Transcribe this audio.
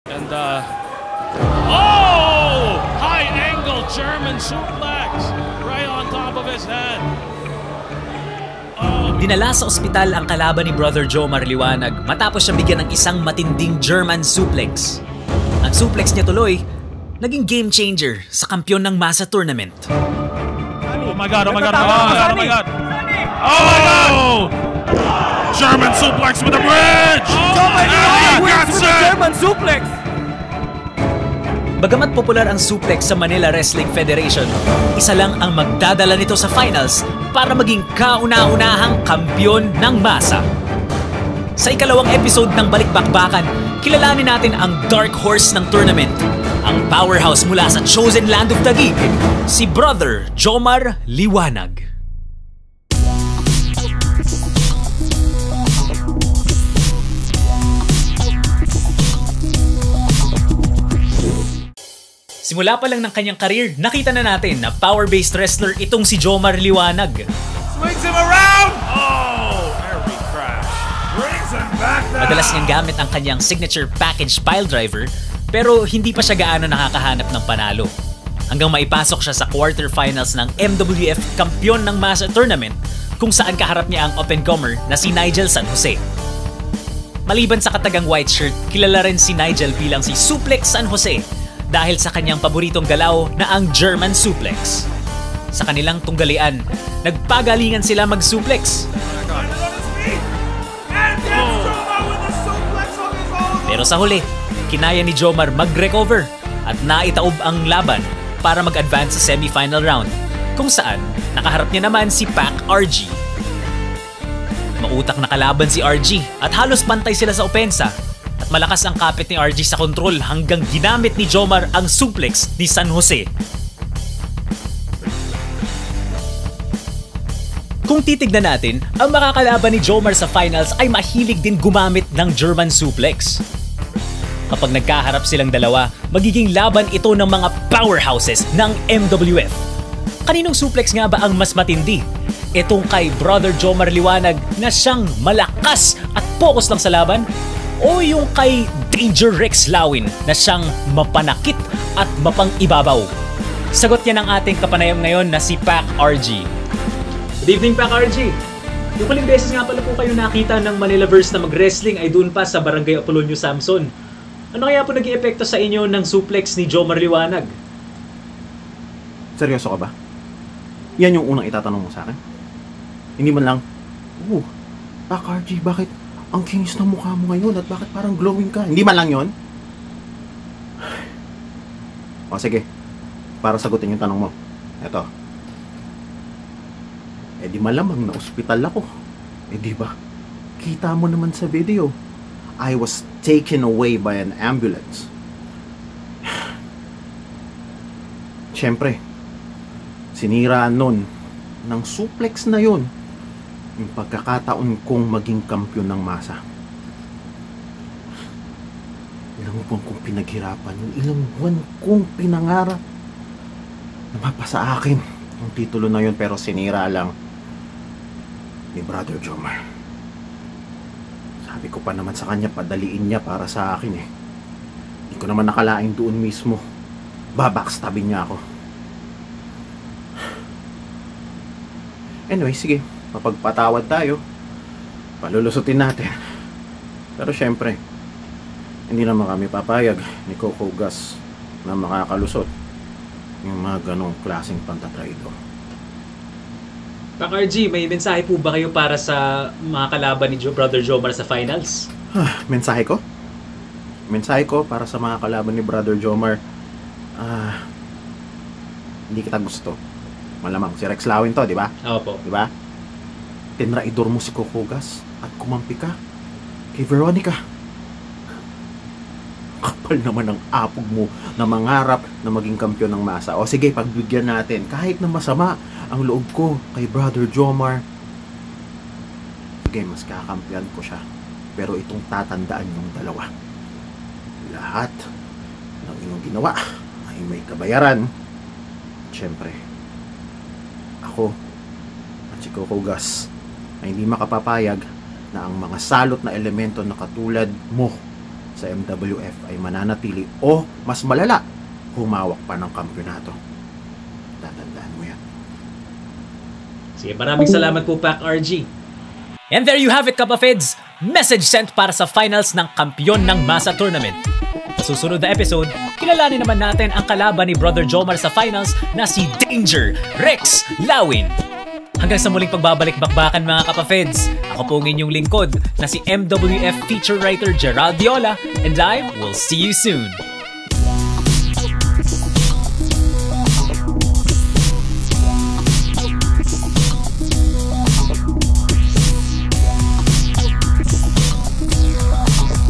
And oh! High angle German suplex right on top of his head. Dinala sa ospital ang kalaban ni Brother Jomar Liwanag matapos siya bigyan ng isang matinding German suplex. Ang suplex niya tuloy, naging game changer sa kampiyon ng Masa Tournament. Oh my God, oh my God, oh my God, oh my God. Oh my God! German suplex with a bridge! Jomar Liwanag wins with a German suplex! Bagamat popular ang suplex sa Manila Wrestling Federation, isa lang ang magdadala nito sa finals para maging kauna-unahang kampiyon ng masa. Sa ikalawang episode ng Balikbakbakan, kilalanin natin ang dark horse ng tournament, ang powerhouse mula sa chosen land of Taguig, si Brother Jomar Liwanag. Simula pa lang ng kanyang career, nakita na natin na power-based wrestler itong si Jomar Liwanag. Swings him around! Oh! Airy crash. Brings him back down! Madalas niyang gamit ang kanyang signature package pile driver, pero hindi pa siya gaano nakakahanap ng panalo. Hanggang maipasok siya sa quarterfinals ng MWF Kampiyon ng Masa Tournament, kung saan kaharap niya ang up-and-comer na si Nigel San Jose. Maliban sa katagang white shirt, kilala rin si Nigel bilang si Suplex San Jose, dahil sa kanyang paboritong galaw na ang German suplex. Sa kanilang tunggalian, nagpagalingan sila mag-suplex. Pero sa huli, kinaya ni Jomar mag-recover at naitaob ang laban para mag-advance sa semi-final round, kung saan nakaharap niya naman si Pac RG. Mautak na kalaban si RG at halos pantay sila sa opensa. At malakas ang kapit ni RG sa kontrol hanggang ginamit ni Jomar ang suplex ni San Jose. Kung titignan natin, ang makakalaban ni Jomar sa finals ay mahilig din gumamit ng German suplex. Kapag nagkaharap silang dalawa, magiging laban ito ng mga powerhouses ng MWF. Kaninong suplex nga ba ang mas matindi? Itong kay Brother Jomar Liwanag na siyang malakas at focus lang sa laban? O yung kay Danger Rex Lawin na siyang mapanakit at mapang-ibabaw? Sagot niya ng ating kapanayam ngayon na si Pac RG. Good evening, Pac RG. Yung huling beses nga pala po kayo nakita ng Manilaverse na mag-wrestling ay doon pa sa Barangay Apolonio, Samson. Ano kaya po naging epekto sa inyo ng suplex ni Jomar Liwanag? Seryoso ka ba? Yan yung unang itatanong mo sa akin? Hindi man lang, Pac RG, bakit ang kinis ng mukha mo ngayon at bakit parang glowing ka? Hindi man lang yon? O sige, para sagutin yung tanong mo. Eto. Di malamang na ospital ako. Di ba? Kita mo naman sa video. I was taken away by an ambulance. Siyempre, siniraan nun ng suplex na yun yung pagkakataon kong maging kampiyon ng masa. Ilang buwan kong pinaghirapan yun, ilang buwan kong pinangarap na mapasa akin ang titulo na yun, pero sinira lang ni Brother Jomar. Sabi ko pa naman sa kanya, padaliin niya para sa akin eh. Hindi ko naman nakalaing doon mismo babackstabin niya ako. Anyway, sige, mapagpatawad tayo, palulusutin natin. Pero syempre, hindi naman kami papayag ni Coco Gas na makakalusot yung mga ganong klaseng pantatraidor. Pac RG, may mensahe po ba kayo para sa mga kalaban ni Brother Jomar sa finals? Mensahe ko? Mensahe ko para sa mga kalaban ni Brother Jomar, hindi kita gusto. Malamang si Rex Lawin to, di ba? Opo. Di ba? Tinraidor mo si Coco Gas at kumampi ka kay Veronica. Kapal naman ang apog mo na mangarap na maging kampiyon ng masa. O sige, pagbigyan natin. Kahit na masama ang loob ko kay Brother Jomar, sige, mas kakampiyan ko siya. Pero itong tatandaan yung dalawa. Lahat ng inyong ginawa ay may kabayaran. Siyempre, ako at si Coco Gas ay hindi makapapayag na ang mga salot na elemento na katulad mo sa MWF ay mananatili o mas malala, humawak pa ng kampyonato. Tatandaan mo yan. Sige, maraming salamat po, Pac RG. And there you have it, Kapafeds! Message sent para sa finals ng Kampiyon ng Masa Tournament. Sa susunod na episode, kilalanin naman natin ang kalaban ni Brother Jomar sa finals na si Danger Rex Lawin. Hanggang sa muling pagbabalik-bakbakan mga Kapafeds, ako po ang inyong lingkod na si MWF feature writer Gerald Diola, and I will see you soon.